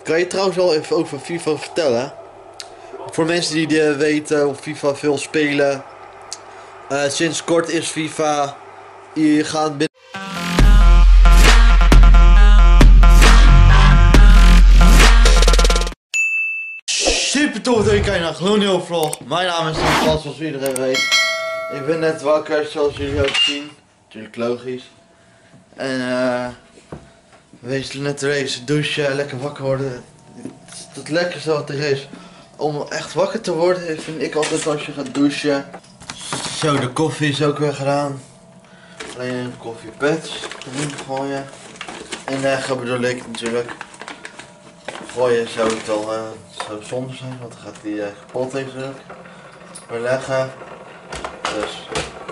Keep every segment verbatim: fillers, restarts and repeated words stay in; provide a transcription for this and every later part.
kan je trouwens wel even over FIFA vertellen? Voor mensen die de weten of FIFA veel spelen. Uh, sinds kort is FIFA. Je gaat binnen. Super tof dat je kijkt naar Glooneel Vlog. Mijn naam is Hans, zoals iedereen weet. Ik ben net wakker, zoals jullie ook zien. Natuurlijk logisch. En eh. Uh, wees net even douchen, lekker wakker worden. Het is het lekkerste wat er is. Om echt wakker te worden vind ik altijd als je gaat douchen. Zo, de koffie is ook weer gedaan. Alleen een koffiepet erin gooien. En uh, bedoel ik natuurlijk. Gooien zou het al uh, zou zonde zijn, want dan gaat die uh, kapot natuurlijk. Weer leggen. Dus.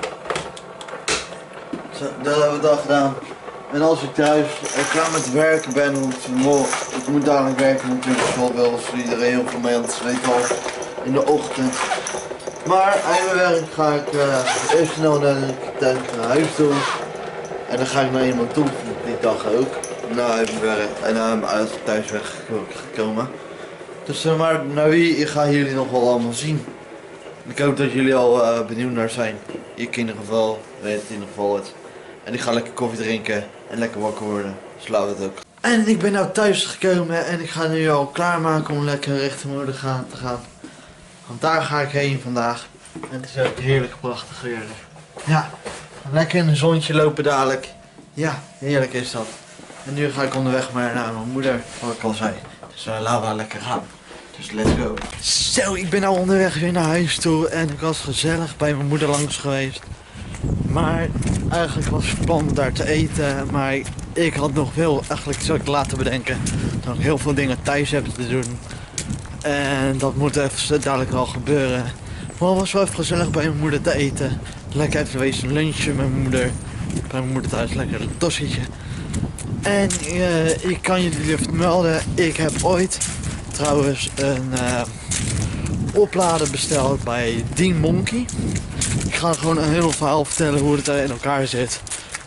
Zo, dat hebben we dan gedaan. En als ik thuis uh, klaar met werken ben, want ik moet dadelijk werken natuurlijk, zoals wel voor iedereen, heel veel mensen weten al in de ochtend. Maar aan mijn werk ga ik uh, even snel naar, de, naar huis toe. En dan ga ik naar iemand toe, die dag ook. Na mijn werk en na mijn thuis weggekomen. Dus uh, maar naar wie, ik ga jullie nog wel allemaal zien. Ik hoop dat jullie al uh, benieuwd naar zijn. Ik in ieder geval, weet in ieder geval het. En ik ga lekker koffie drinken en lekker wakker worden. Dus laten we het ook. En ik ben nou thuis gekomen en ik ga nu al klaarmaken om lekker richting moeder gaan, te gaan. Want daar ga ik heen vandaag. En het is ook heerlijk prachtig weer. Ja, lekker in een zonnetje lopen dadelijk. Ja, heerlijk is dat. En nu ga ik onderweg maar naar mijn moeder, wat ik al zei. Dus uh, laten we lekker gaan. Dus let's go. Zo, ik ben nou onderweg weer naar huis toe en ik was gezellig bij mijn moeder langs geweest. Maar eigenlijk was het plan daar te eten, maar ik had nog veel, eigenlijk zou ik laten bedenken, dat ik heel veel dingen thuis heb te doen. En dat moet even dadelijk wel gebeuren. Maar het was wel even gezellig bij mijn moeder te eten. Lekker even wezen lunchen met mijn moeder. Bij mijn moeder thuis lekker een tossietje. En uh, ik kan jullie vermelden, ik heb ooit trouwens een uh, oplader besteld bij Dean Monkey. Ik ga gewoon een heel verhaal vertellen hoe het er in elkaar zit.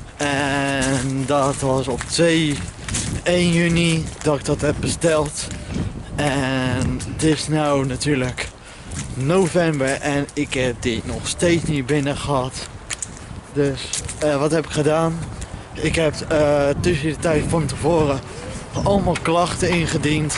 En dat was op twee één juni dat ik dat heb besteld. En het is nu natuurlijk november en ik heb die nog steeds niet binnen gehad. Dus uh, wat heb ik gedaan? Ik heb uh, tussen de tijd van tevoren allemaal klachten ingediend.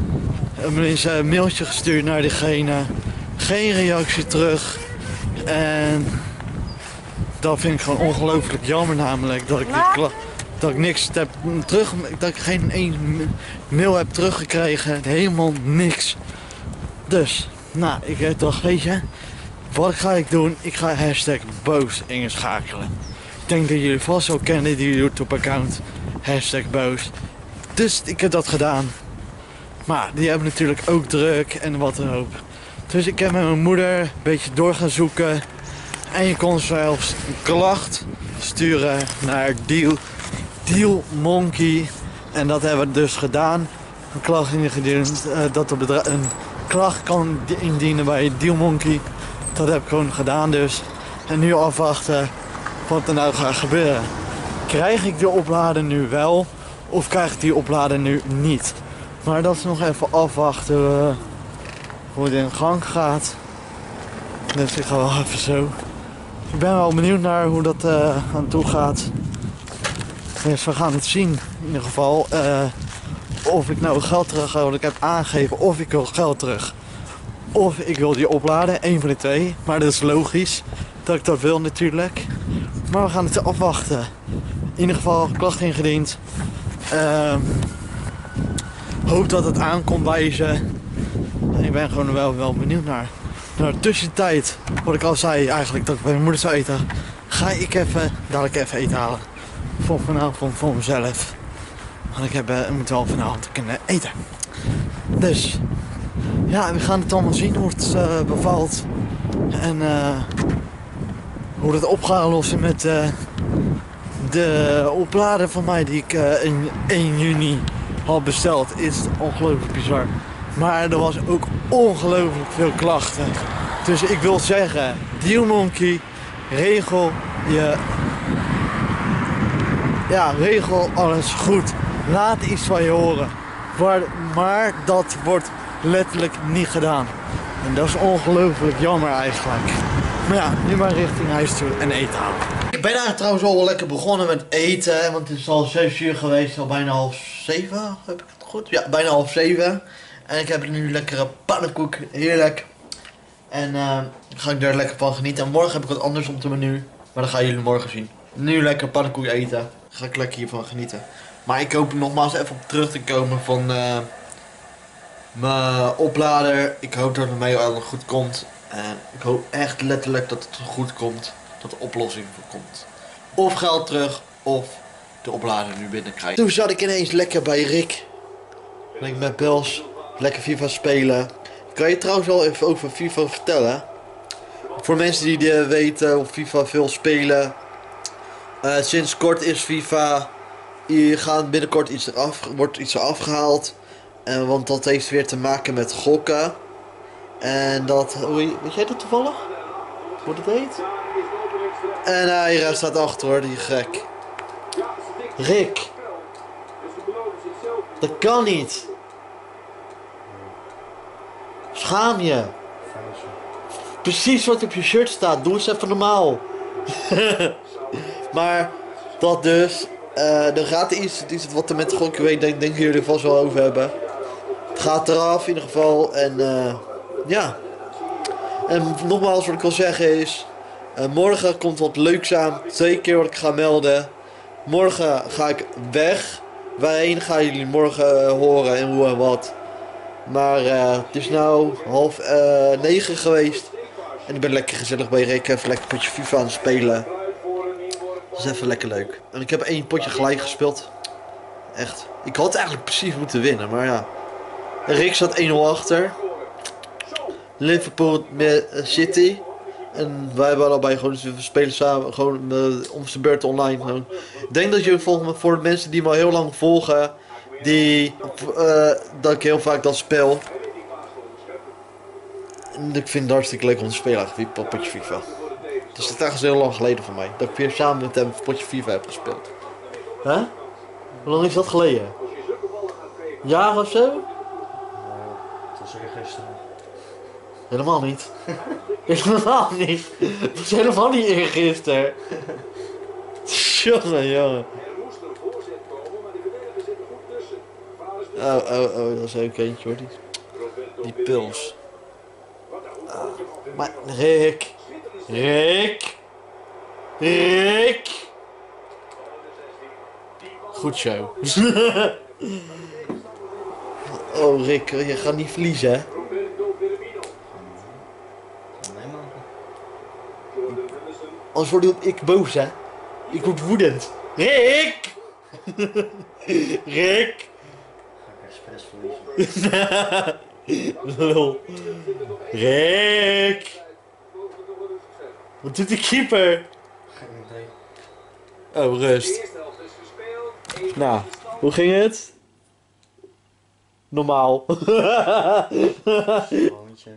Een mailtje gestuurd naar diegene. Geen reactie terug. En dat vind ik gewoon ongelooflijk jammer namelijk. Dat ik, die dat ik niks heb terug. Dat ik geen één mail heb teruggekregen. Helemaal niks. Dus, nou, ik dacht, weet je. Wat ga ik doen? Ik ga hashtag boos inschakelen. Ik denk dat jullie vast wel kennen die YouTube account. Hashtag boos. Dus ik heb dat gedaan. Maar die hebben natuurlijk ook druk en wat dan ook. Dus ik heb met mijn moeder een beetje door gaan zoeken. En je kon zelfs een klacht sturen naar Deal, Deal Monkey. En dat hebben we dus gedaan. Een klacht ingediend, uh, dat de bedrijf een klacht kan indienen bij Deal Monkey. Dat heb ik gewoon gedaan dus. En nu afwachten wat er nou gaat gebeuren. Krijg ik die oplader nu wel of krijg ik die oplader nu niet? Maar dat is nog even afwachten uh, hoe het in gang gaat. Dus ik ga wel even zo. Ik ben wel benieuwd naar hoe dat uh, aan toe gaat. Dus we gaan het zien. In ieder geval uh, of ik nou geld terug ga, want ik heb aangegeven of ik wil geld terug. Of ik wil die opladen, één van de twee. Maar dat is logisch dat ik dat wil natuurlijk. Maar we gaan het afwachten. In ieder geval klacht ingediend. Uh, hoop dat het aankomt bij ze. Ik ben gewoon wel, wel benieuwd naar. Nou, de tussentijd, wat ik al zei eigenlijk dat ik bij mijn moeder zou eten, ga ik even, dadelijk even eten halen. Voor vanavond voor mezelf. Want ik, heb, uh, ik moet wel vanavond kunnen eten. Dus, ja, we gaan het allemaal zien hoe het uh, bevalt. En uh, hoe het op gaat lossen met uh, de oplader van mij die ik uh, in één juni had besteld. Is ongelooflijk bizar. Maar er was ook ongelooflijk veel klachten. Dus ik wil zeggen, Deal Monkey, regel je, ja, regel alles goed. Laat iets van je horen. Maar, maar dat wordt letterlijk niet gedaan. En dat is ongelooflijk jammer eigenlijk. Maar ja, nu maar richting huis toe en eten halen. Ik ben eigenlijk trouwens al wel lekker begonnen met eten. Want het is al zes uur geweest, al bijna half zeven. Heb ik het goed? Ja, bijna half zeven. En ik heb nu lekkere pannenkoek. Heerlijk. En uh, ga ik daar lekker van genieten. En morgen heb ik wat anders op de menu. Maar dat gaan jullie morgen zien. Nu lekker pannenkoek eten. Ga ik lekker hiervan genieten. Maar ik hoop nogmaals even op terug te komen van uh, mijn oplader. Ik hoop dat het mij allemaal goed komt. En ik hoop echt letterlijk dat het goed komt. Dat de oplossing voor komt. Of geld terug, of de oplader nu binnenkrijgen. Toen zat ik ineens lekker bij Rick. Lekker met Pels. Lekker FIFA spelen. Ik kan je trouwens wel even over FIFA vertellen. Voor mensen die uh, weten of FIFA veel spelen. Uh, sinds kort is FIFA. Je gaat binnenkort iets eraf, wordt iets eraf gehaald. Uh, want dat heeft weer te maken met gokken. En dat, weet jij dat toevallig? Hoe dat heet? En uh, hier staat achter hoor, die gek. Rick. Dat kan niet. Schaam je. Precies wat op je shirt staat, doe eens even normaal. Maar dat dus. Uh, er gaat iets, iets wat er met de gok, weet, denk, denken jullie er vast wel over hebben. Het gaat eraf in ieder geval en uh, ja. En nogmaals wat ik wil zeggen is, uh, morgen komt wat leuks aan. Twee keer wat ik ga melden. Morgen ga ik weg. Waarheen gaan jullie morgen uh, horen en hoe en wat. Maar uh, het is nou half uh, negen geweest. En ik ben lekker gezellig bij Rick, even lekker een potje FIFA aan het spelen. Dat is even lekker leuk. En ik heb één potje gelijk gespeeld. Echt. Ik had eigenlijk precies moeten winnen, maar ja. Rick zat één nul achter. Liverpool met City. En wij hebben allebei gewoon, dus we spelen samen, gewoon uh, om zijn beurt online. Gewoon. Ik denk dat je volgens voor de mensen die me al heel lang volgen, die, uh, dat ik heel vaak dat speel. En ik vind het hartstikke leuk om te spelen eigenlijk, een potje FIFA. Dus dat is echt heel lang geleden voor mij. Dat ik weer samen met hem een potje FIFA heb gespeeld. Hè? Huh? Hoe lang is dat geleden? Een jaar of zo? Ja, dat was eergisteren. Helemaal niet. Helemaal niet. Dat was helemaal niet eergisteren. Jongen, jongen. Oh, oh, oh, dat is ook eentje hoor. Die, die pils. Oh, maar Rick. Rick. Rick. Goed zo. Oh Rick, je gaat niet verliezen hè? Anders word ik boos hè? Ik word woedend. Rick! Rick! Ga ik expres verliezen. Lul. Rick! Wat doet de keeper? Geen idee. Oh, rust. Nou, hoe ging het? Normaal. Rondje.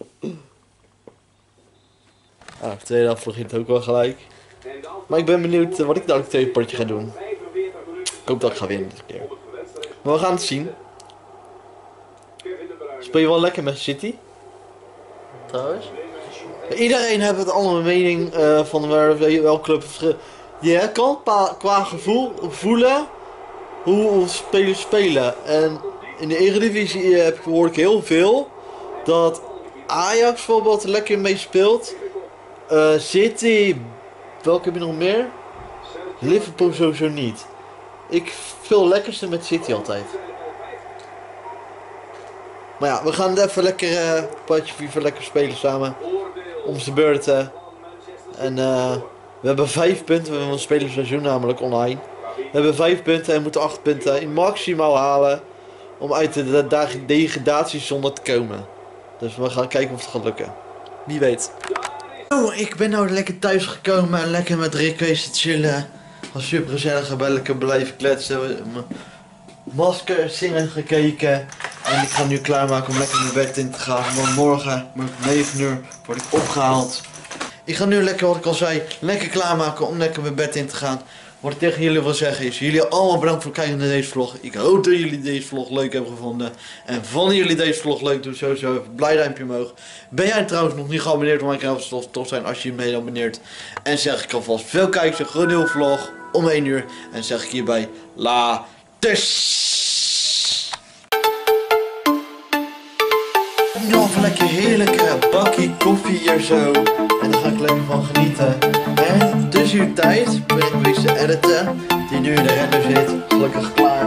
Ah, de tweede helft begint ook wel gelijk. Maar ik ben benieuwd wat ik dan het tweede potje ga doen. Ik hoop dat ik ga winnen dit keer. Maar we gaan het zien. Speel je wel lekker met City? Trouwens. Iedereen heeft het allemaal een mening uh, van waar, welke club je kan qua gevoel voelen hoe spelers spelen. En in de Eredivisie heb, hoor ik heel veel dat Ajax bijvoorbeeld lekker mee speelt. Uh, City, welke heb je nog meer? Liverpool sowieso niet. Ik speel lekkerste met City altijd. Maar ja, we gaan even lekker uh, potje FIFA lekker spelen samen. Om zijn beurten. En uh, we hebben vijf punten. We spelen een seizoen namelijk online. We hebben vijf punten en moeten acht punten in maximaal halen. Om uit de degradatiezone te komen. Dus we gaan kijken of het gaat lukken. Wie weet. Oh, ik ben nou lekker thuis gekomen en lekker met Rick wezen chillen. Was super gezellig, ben lekker blijven kletsen. Masker zingen gekeken. En ik ga nu klaarmaken om lekker mijn bed in te gaan. Want morgen, om negen uur, word ik opgehaald. Ik ga nu lekker, wat ik al zei, lekker klaarmaken om lekker mijn bed in te gaan. wat ik tegen jullie wil zeggen is, jullie allemaal bedankt voor het kijken naar deze vlog. Ik hoop dat jullie deze vlog leuk hebben gevonden. En vonden jullie deze vlog leuk, doe sowieso even een blij duimpje omhoog. Ben jij trouwens nog niet geabonneerd op mijn kanaal, zou het tof zijn als je je mee abonneert. En zeg ik alvast veel kijkers, een groot nieuwe vlog om één uur. En zeg ik hierbij, laters! Nog een lekker heerlijke bakje koffie hier zo. En daar ga ik lekker van genieten. En tussen uw tijd ben ik bezig te editen. Die nu in de render zit. Gelukkig klaar.